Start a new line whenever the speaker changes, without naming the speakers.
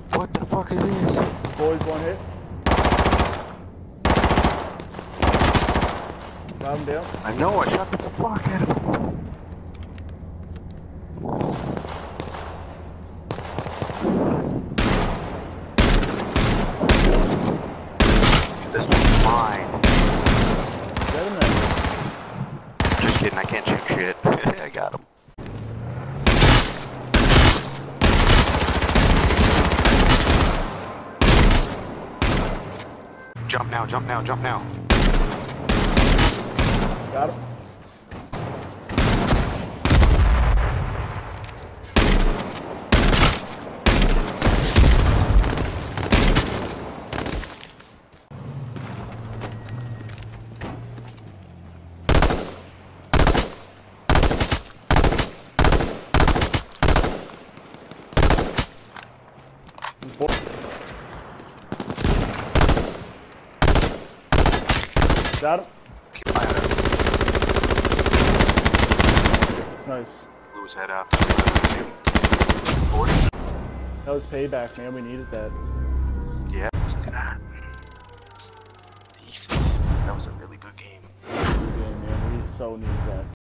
What the fuck is this?
Boys, one hit. Got him down.
I know, I shot the fuck out of him. This one's mine.
Get him there.
Just kidding, I can't shoot shit. I got him. Jump now, jump now, jump now.
Got him. Got him.
Keep an eye on him.
Nice.
Blew his head off. 40.
That was payback, man. We needed that.
Yeah, look at that. Decent. That was a really good game.
Good game, man. We so needed that.